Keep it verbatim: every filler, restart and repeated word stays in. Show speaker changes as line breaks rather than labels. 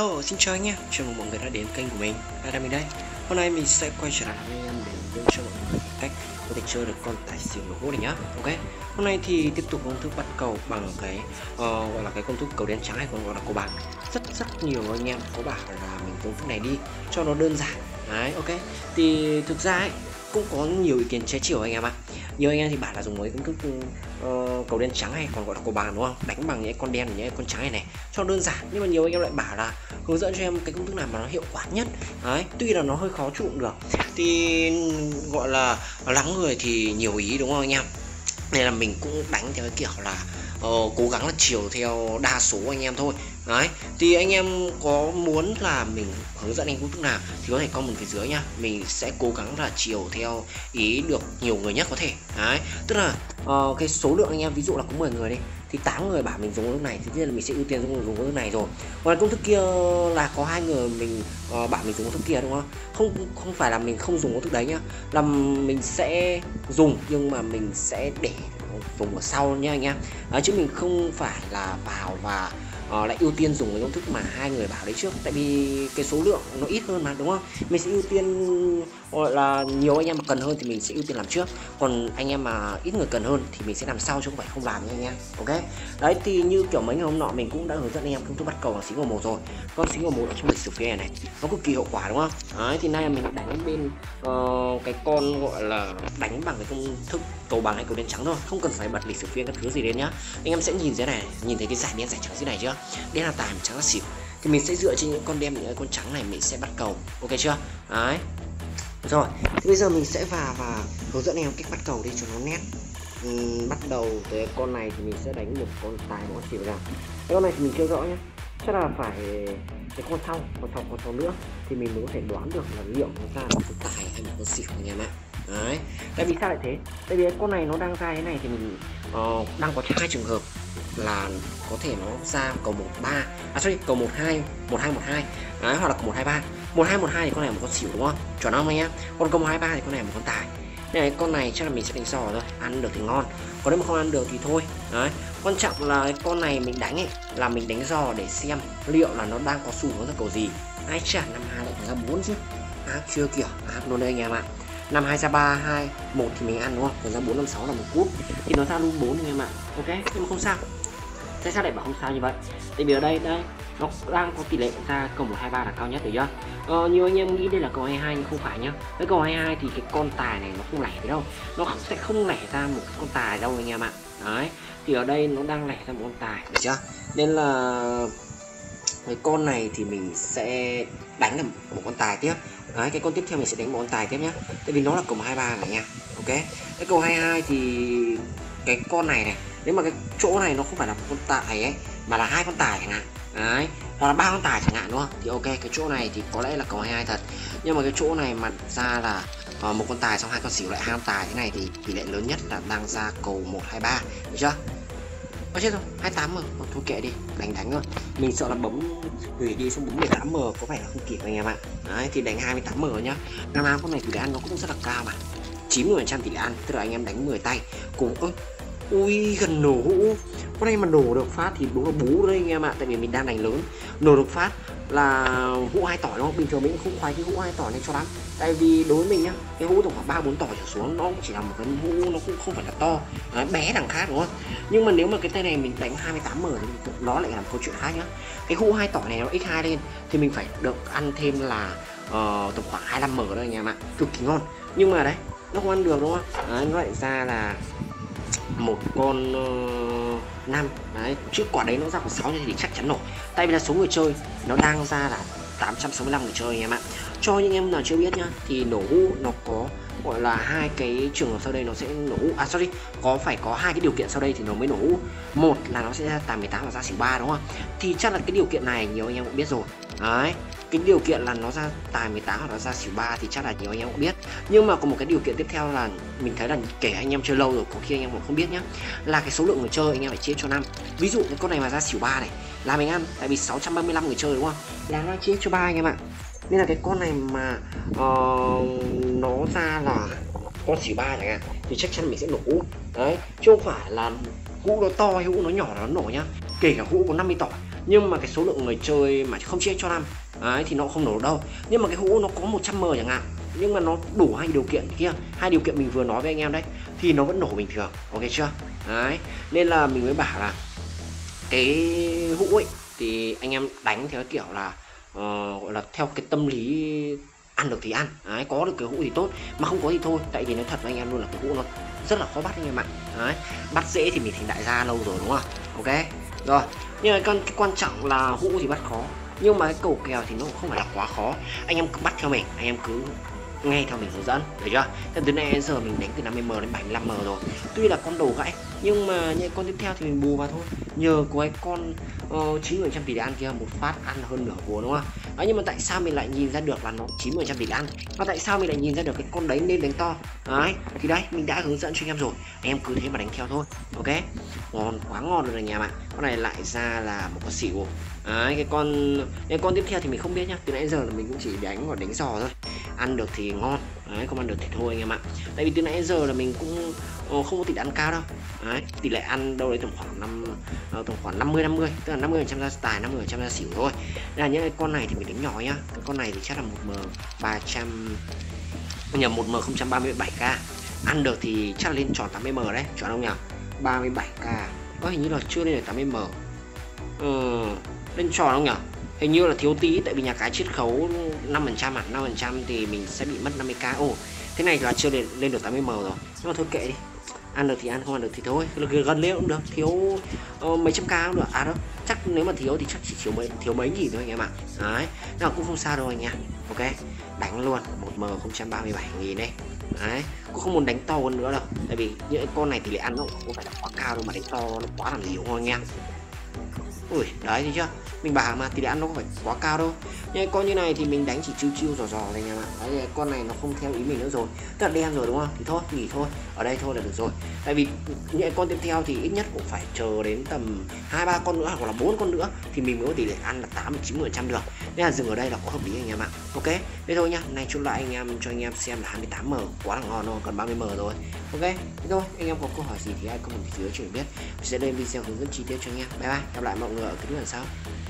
Hello, xin chào anh em, chào mừng mọi người đã đến kênh của mình, là mình đây. Hôm nay mình sẽ quay trở lại với anh em để hướng cho mọi người cách có thể chơi được con tài xỉu nổ hũ này nhá. Ok, hôm nay thì tiếp tục công thức bắt cầu bằng cái uh, gọi là cái công thức cầu đen trắng hay còn gọi là cầu bạc. Rất rất nhiều anh em có bảo là mình công thức này đi cho nó đơn giản. Đấy, ok. Thì thực ra ấy, cũng có nhiều ý kiến trái chiều anh em ạ. Nhiều anh em thì bảo là dùng mấy công thức uh, cầu đen trắng hay còn gọi là cầu bạc đúng không, đánh bằng những con đen và những con trắng này này cho đơn giản, nhưng mà nhiều anh em lại bảo là hướng dẫn cho em cái công thức nào mà nó hiệu quả nhất. Đấy, tuy là nó hơi khó trụ được thì gọi là lắng người thì nhiều ý đúng không anh em, nên là mình cũng đánh theo cái kiểu là uh, cố gắng là chiều theo đa số anh em thôi. Đấy, thì anh em có muốn là mình hướng dẫn anh công thức nào thì có thể comment phía dưới nha, mình sẽ cố gắng là chiều theo ý được nhiều người nhất có thể. Đấy, tức là uh, cái số lượng anh em ví dụ là có mười người đi thì tám người bảo mình dùng công thức này thì là mình sẽ ưu tiên dùng, dùng công thức này rồi. Còn công thức kia là có hai người mình uh, bảo mình dùng công thức kia đúng không, không không phải là mình không dùng công thức đấy nhá, là mình sẽ dùng nhưng mà mình sẽ để dùng ở sau nha anh em. Đấy, chứ mình không phải là vào và uh, lại ưu tiên dùng cái công thức mà hai người bảo đấy trước, tại vì cái số lượng nó ít hơn mà đúng không, mình sẽ ưu tiên gọi là nhiều anh em mà cần hơn thì mình sẽ ưu tiên làm trước, còn anh em mà ít người cần hơn thì mình sẽ làm sau chứ không phải không làm nha anh em. Ok, đấy thì như kiểu mấy ngày hôm nọ mình cũng đã hướng dẫn anh em công thức bắt cầu bằng xí ngầu một rồi, con xí ngầu một ở trong lịch sử phía này này nó cực kỳ hiệu quả đúng không. Đấy, thì nay là mình đánh bên uh, cái con gọi là đánh bằng cái công thức cầu bằng hay cầu đen trắng thôi, không cần phải bật lịch sử phiên các thứ gì đến nhá. Anh em sẽ nhìn dưới này, nhìn thấy cái giải đen giải trắng dưới này chưa, đen là tài mà trắng là xỉu, thì mình sẽ dựa trên những con đen những con trắng này mình sẽ bắt cầu. Ok chưa? Đấy rồi, thì bây giờ mình sẽ vào và hướng dẫn anh em cách bắt cầu đi cho nó nét. Uhm, bắt đầu từ con này thì mình sẽ đánh một con tài một con xỉu nào. Cái con này thì mình chưa rõ nhé, chắc là phải cái con sau con sau con sau nữa thì mình mới có thể đoán được là liệu nó ra là một con tài hay một con xỉu anh em ạ. Đấy, tại vì sao lại thế, tại vì con này nó đang ra thế này thì mình uh, đang có hai trường hợp là có thể nó ra cầu một ba, à sorry cầu một hai một hai một hai. Đấy, hoặc là cầu một hai ba. Một hai một hai thì con này một con xỉu đúng không, chuẩn không anh em. Còn cầu một hai ba thì con này một con tài. Này, con này chắc là mình sẽ đánh sò thôi, ăn được thì ngon, còn nếu mà không ăn được thì thôi. Đấy, quan trọng là cái con này mình đánh ấy là mình đánh giò để xem liệu là nó đang có xu hướng ra cầu gì. Ai chả năm hai lại ra bốn chứ, ác chưa kiểu ác luôn đây anh em ạ. Năm hai ra ba hai một thì mình ăn đúng không, còn ra bốn năm sáu là một cút thì nó ra luôn bốn anh em ạ. Ok, nhưng mà không sao. Tại sao lại bảo không sao như vậy? Tại vì ở đây đây nó đang có tỷ lệ ra cầu một hai ba là cao nhất rồi chưa? Ờ, nhiều anh em nghĩ đây là cầu hai hai nhưng không phải nhá. Cái cầu hai hai thì cái con tài này nó không lẻ thế đâu, nó sẽ không lẻ ra một con tài đâu anh em ạ. Đấy, thì ở đây nó đang lẻ ra một con tài được chưa? Nên là cái con này thì mình sẽ đánh là một con tài tiếp. Đấy, cái con tiếp theo mình sẽ đánh một con tài tiếp nhá, tại vì nó là cầu hai ba này nha. Ok, cái cầu hai hai thì cái con này này, nếu mà cái chỗ này nó không phải là một con tài ấy mà là hai con tài chẳng hạn, đấy, hoặc là ba con tài chẳng hạn đúng không, thì ok cái chỗ này thì có lẽ là cầu hai hai thật. Nhưng mà cái chỗ này mà ra là uh, một con tài xong hai con xỉu lại hai con tài thế này thì tỷ lệ lớn nhất là đang ra cầu một hai ba, được chưa? Ơ chết rồi, hai mươi tám mà, thôi kệ đi, đánh đánh thôi. Mình sợ là bấm hủy đi xong bấm mười tám m có vẻ là không kịp anh em ạ. Đấy, thì đánh hai mươi tám m nhá. Năm năm con này tỷ lệ ăn nó cũng rất là cao mà, chín mươi phần trăm tỷ lệ ăn, tức là anh em đánh mười tay cùng. Ơ ui, gần nổ hũ. Con này mà nổ được phát thì đúng là bú đấy anh em ạ, tại vì mình đang đánh lớn. Nổ được phát là hũ hai tỏi đúng không? Bình thường mình cũng không khoái cái hũ hai tỏi này cho lắm, tại vì đối với mình nhá, cái hũ tổng khoảng ba bốn tỏi trở xuống nó cũng chỉ là một cái hũ, nó cũng không phải là to. Đấy, bé đằng khác đúng không? Nhưng mà nếu mà cái tay này mình đánh hai mươi tám m thì nó lại làm câu chuyện khác nhá. Cái hũ hai tỏi này nó x hai lên thì mình phải được ăn thêm là uh, tầm khoảng hai mươi lăm m đó anh em ạ, cực kỳ ngon. Nhưng mà đấy, nó không ăn được đúng không? Đấy, nó lại ra là một con uh, năm. Đấy, trước quả đấy nó ra con sáu thì chắc chắn nổ, tại vì là số người chơi nó đang ra là tám trăm sáu mươi lăm người chơi anh em ạ. Cho những em nào chưa biết nhá, thì nổ hũ nó có gọi là hai cái trường hợp sau đây nó sẽ nổ hũ, à sorry, có phải có hai cái điều kiện sau đây thì nó mới nổ hũ. Một là nó sẽ ra tài mười tám và ra xỉu ba đúng không, thì chắc là cái điều kiện này nhiều anh em cũng biết rồi. Đấy, cái điều kiện là nó ra tài mười tám hoặc là ra xỉu ba thì chắc là nhiều anh em cũng biết. Nhưng mà có một cái điều kiện tiếp theo là mình thấy là kể anh em chơi lâu rồi có khi anh em cũng không biết nhá, là cái số lượng người chơi anh em phải chia cho năm. Ví dụ cái con này mà ra xỉu ba này là mình ăn, tại vì sáu trăm ba mươi lăm người chơi đúng không, là nó chia cho ba anh em ạ. Nên là cái con này mà uh, nó ra là con xỉu ba chẳng hạn thì chắc chắn mình sẽ nổ hũ. Đấy, chứ không phải là hũ nó to hay hũ nó nhỏ là nó nổ nhá. Kể cả hũ có năm mươi tỏi nhưng mà cái số lượng người chơi mà không chia cho năm đấy, thì nó không nổ đâu. Nhưng mà cái hũ nó có một trăm m chẳng hạn, nhưng mà nó đủ hai điều kiện kia, hai điều kiện mình vừa nói với anh em đấy, thì nó vẫn nổ bình thường, ok chưa? Đấy, nên là mình mới bảo là cái hũ ấy thì anh em đánh theo kiểu là uh, gọi là theo cái tâm lý ăn được thì ăn, đấy, có được cái hũ thì tốt, mà không có thì thôi. Tại vì nói thật với anh em luôn là cái hũ nó rất là khó bắt anh em ạ. Đấy, bắt dễ thì mình thành đại gia lâu rồi đúng không? Ok rồi, nhưng mà cái, cái quan trọng là hũ thì bắt khó, nhưng mà cái cầu kèo thì nó cũng không phải là quá khó. Anh em cứ bắt theo mình, anh em cứ nghe theo mình hướng dẫn, được chưa? Thế từ nay đến giờ mình đánh từ năm mươi m đến bảy mươi lăm m rồi, tuy là con đầu gãy nhưng mà những con tiếp theo thì mình bù vào thôi. Nhờ có cái con uh, chín mươi phần trăm tỷ lệ ăn kia một phát ăn hơn nửa vốn đúng không? Đấy, nhưng mà tại sao mình lại nhìn ra được là nó chín mươi phần trăm tỷ lệ ăn, và tại sao mình lại nhìn ra được cái con đấy nên đánh to? Đấy, thì đấy mình đã hướng dẫn cho anh em rồi, anh em cứ thế mà đánh theo thôi. Ok, ngon, quá ngon rồi anh em ạ. Con này lại ra là một con xỉu. Đấy, cái con cái con tiếp theo thì mình không biết nhá, từ nãy giờ là mình cũng chỉ đánh và đánh giò thôi. Ăn được thì ngon, đấy, không ăn được thì thôi anh em ạ. Tại vì từ nãy giờ là mình cũng không có tỷ lệ ăn cao đâu. Đấy, tỷ lệ ăn đâu đấy tầm khoảng năm tầm khoảng năm mươi năm mươi, tức là năm mươi phần trăm ra tài, năm mươi phần trăm ra xỉu thôi. Đây là những cái con này thì mình đánh nhỏ nhá. Cái con này thì chắc là một m ba trăm, nhầm, một m không trăm ba mươi bảy k. Ăn được thì chắc là lên tròn tám mươi m đấy, tròn không nhỉ? ba mươi bảy k. Có hình như là chưa lên được tám mươi m. Ừ, lên tròn không nhỉ? Hình như là thiếu tí, tại vì nhà cái chiết khấu năm phần trăm à, năm phần trăm thì mình sẽ bị mất năm mươi k. Ồ, thế này là chưa lên, lên được tám mươi m rồi. Nhưng mà thôi kệ đi, ăn được thì ăn, không ăn được thì thôi, gần lên cũng được, thiếu uh, mấy trăm k cũng được. À đâu, chắc nếu mà thiếu thì chắc chỉ thiếu mấy thiếu mấy nghìn thôi anh em ạ. Đấy, nhưng mà cũng không sao đâu anh em. Ok, đánh luôn một m không trăm ba mươi bảy nghìn đấy. Đấy, cũng không muốn đánh to hơn nữa đâu, tại vì những con này tỷ lệ ăn nó không phải là quá cao đâu mà đánh to nó quá làm gì đúng không anh em? Ui, đấy thấy chưa? Mình bảo mà tỷ lệ ăn nó không phải quá cao đâu. Nhưng con như này thì mình đánh chỉ chiêu chiêu dò dò thôi anh em ạ. Đấy, con này nó không theo ý mình nữa rồi, tức là đen rồi đúng không? Thì thôi, nghỉ thôi, ở đây thôi là được rồi. Tại vì những con tiếp theo thì ít nhất cũng phải chờ đến tầm hai ba con nữa hoặc là bốn con nữa thì mình mới có tỷ lệ ăn là tám đến chín mươi phần trăm được. Nên là dừng ở đây là có hợp lý anh em ạ. Ok, thế thôi nhá. Này chốt lại anh em cho anh em xem là hai mươi tám m quá là ngon luôn, còn ba mươi m rồi. Ok, thế thôi, anh em có câu hỏi gì thì hãy comment phía dưới cho mình biết. Mình sẽ lên video hướng dẫn chi tiết cho anh em. Bye bye, gặp lại mọi người ở clip lần sau.